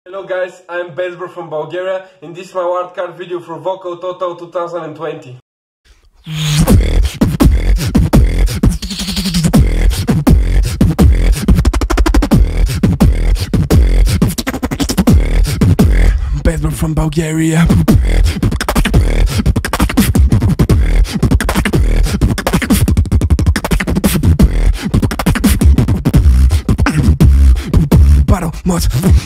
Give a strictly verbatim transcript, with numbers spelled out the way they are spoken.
Hello guys, I'm BassBro from Bulgaria and this is my wildcard video for Vokal Total twenty twenty. BassBro from Bulgaria. Battle mods.